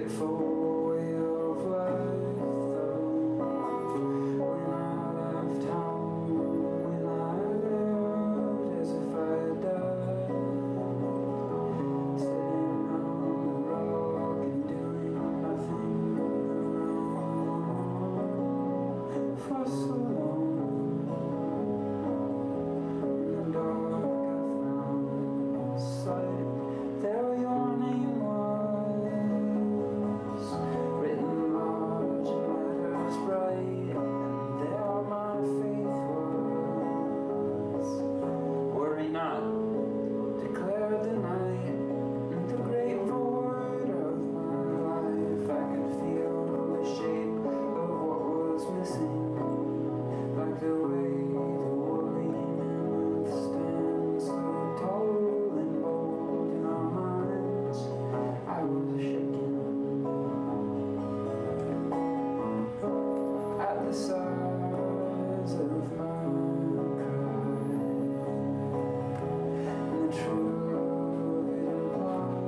grateful way of life, though. When I left home, when I lived as if I had died, sitting on the rock and doing nothing wrong for so long. In the dark I found sight, there your name was, written large in letters bright, and there my faith was. Worry not, declared the night, in the great void of my life I could feel the shape of what was missing, like the way the woolly mammoth stands so tall and bold in our minds. I was shaking at the size of my cry, and the truth it implied.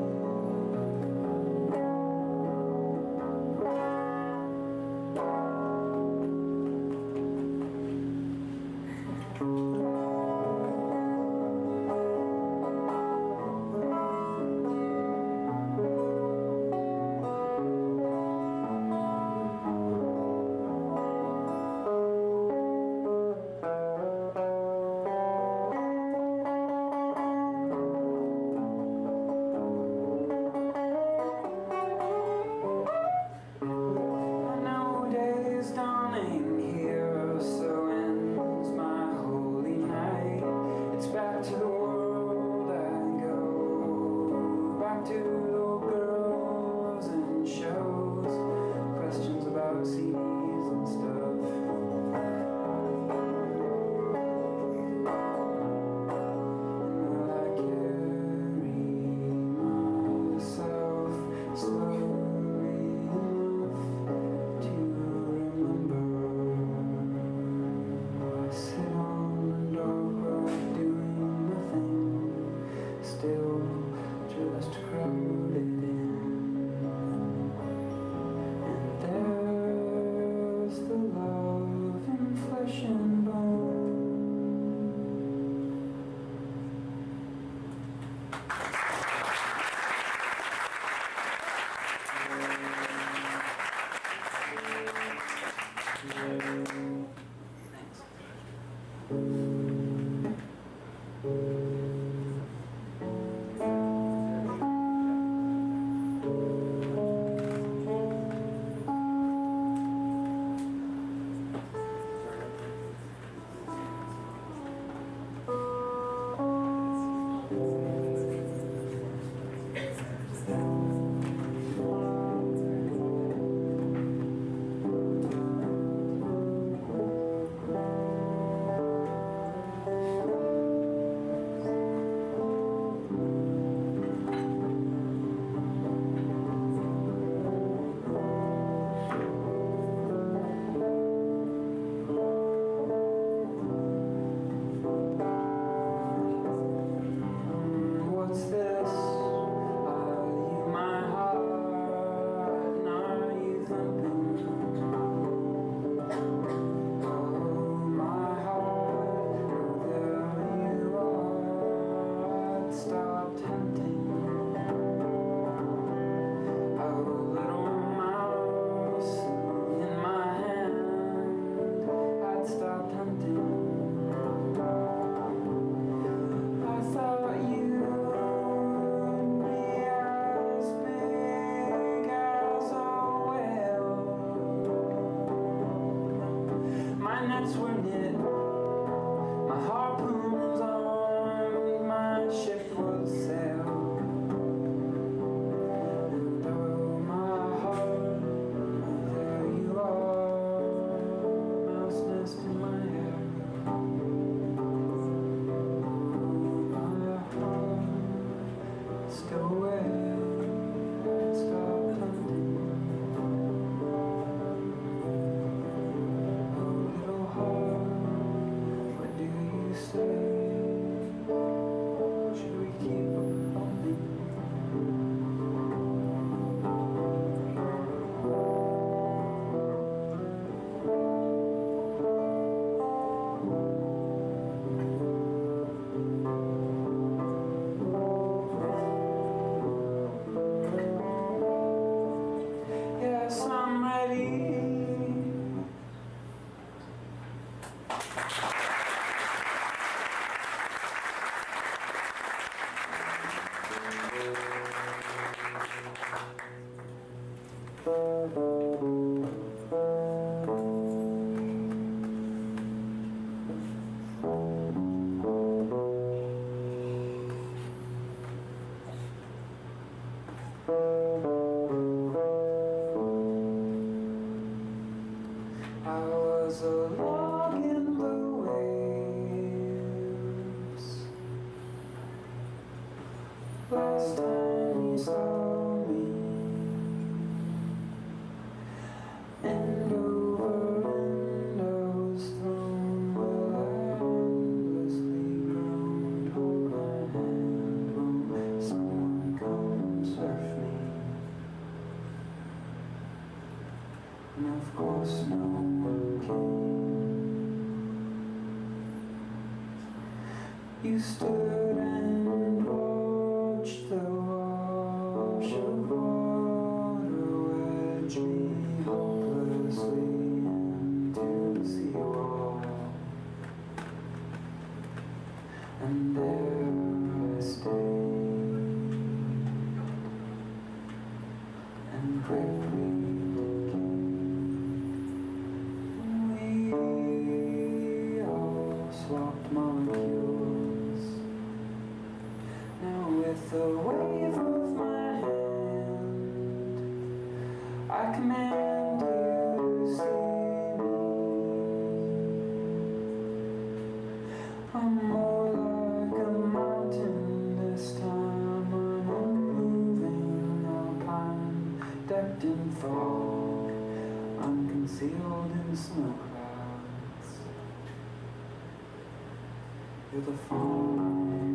Dawning here, so ends my holy night. It's back to the world I go, back to little girls and shows, questions about CDs and stuff. And will I carry myself slowly enough to doing nothing, still just crowded in? And there's the love in flesh and bone. What's this? Are you my heart, and are you thumping? Oh, my heart, oh, there you are. I'd stopped hunting. Oh, little mouse in my hand, I'd stopped hunting. I thought you nets were knit, my harpoons armed, my ship was sailed. And oh, my heart, there you are, mouse nest in my hair. Oh, my heart, stowaway, stopped hunting. Heart I was a log in the waves last time you saw me, and over windows thrown will I endlessly groaned. Hold my hand, won't someone come surf me? And of course no one came. You stood and watched the wash of water wedge me hopelessly into the seawall. And there I stayed, and quickly swapped molecules. Now with a wave of my hand, I command you to see me. I'm more like a mountain this time, an unmoving alpine, decked in fog, unconcealed in snow clouds. You're the phone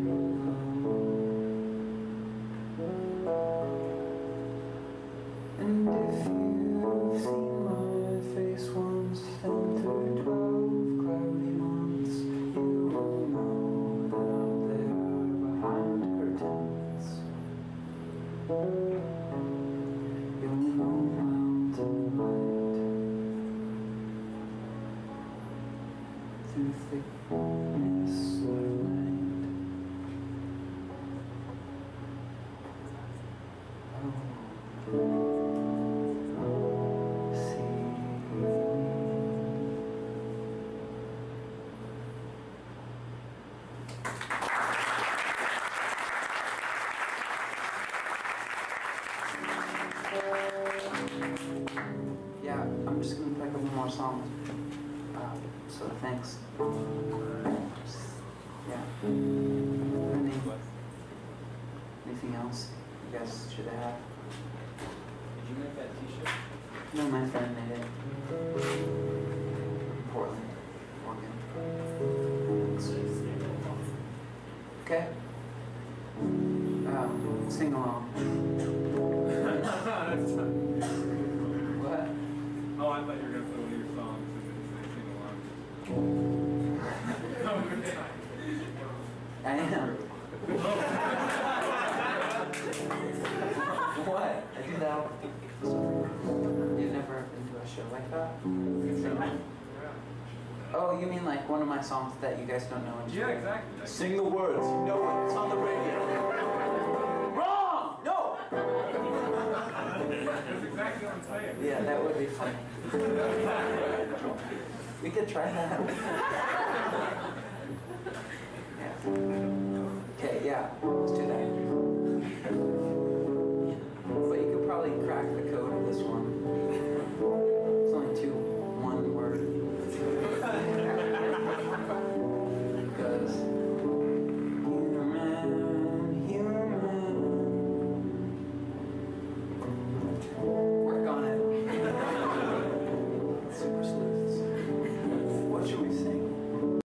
and if you've seen my face once, then through 12 cloudy months, you will know that I'm there behind curtains. You'll know mountain light through thick mist of night. See me. Yeah, I'm just gonna play a couple more songs. So thanks. Yeah. Anything else you guys should have? Did you make that t-shirt? No, my friend made it. Portland, Oregon. Okay. Sing along. What? Oh, I thought you were going to play one of your songs and then say sing along. I am. What? I do that. You've never been to a show like that? Oh, you mean like one of my songs that you guys don't know? Yeah, exactly. Sing the words. You know it. It's on the radio. Wrong! No! That's exactly what I'm saying. Yeah, that would be funny. We could try that. Yeah. Okay, yeah.